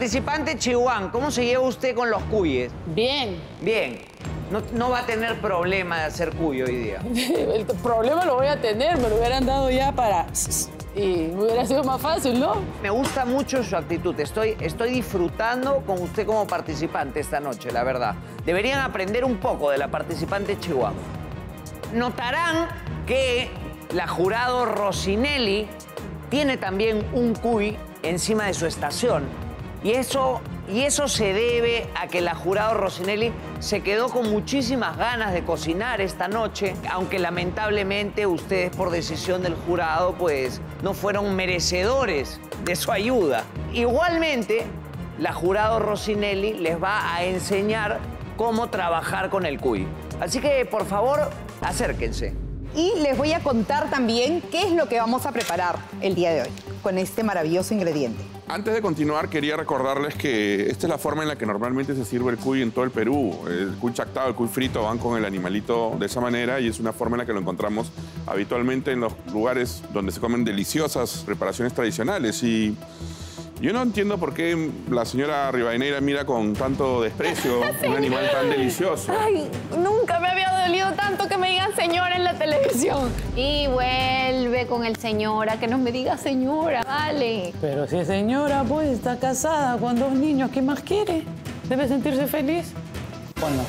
Participante Chihuán, ¿cómo se lleva usted con los cuyes? Bien. Bien. No va a tener problema de hacer cuy hoy día. El problema lo voy a tener, me lo hubieran dado ya para... Y me hubiera sido más fácil, ¿no? Me gusta mucho su actitud. Estoy disfrutando con usted como participante esta noche, la verdad. Deberían aprender un poco de la participante Chihuahua. Notarán que la jurado Rossinelli tiene también un cuy encima de su estación. Y eso se debe a que la jurado Rossinelli se quedó con muchísimas ganas de cocinar esta noche, aunque lamentablemente ustedes por decisión del jurado pues no fueron merecedores de su ayuda. Igualmente, la jurado Rossinelli les va a enseñar cómo trabajar con el cuy. Así que, por favor, acérquense. Y les voy a contar también qué es lo que vamos a preparar el día de hoy con este maravilloso ingrediente. Antes de continuar, quería recordarles que esta es la forma en la que normalmente se sirve el cuy en todo el Perú. El cuy chactado, el cuy frito van con el animalito de esa manera y es una forma en la que lo encontramos habitualmente en los lugares donde se comen deliciosas preparaciones tradicionales. Y yo no entiendo por qué la señora Rivadeneira mira con tanto desprecio un animal tan delicioso. Ay, nunca me había dolido tanto que me digan señora en la televisión. Y vuelve con el señora, que no me diga señora, vale. Pero si es señora, pues está casada con 2 niños, ¿qué más quiere? ¿Debe sentirse feliz o no?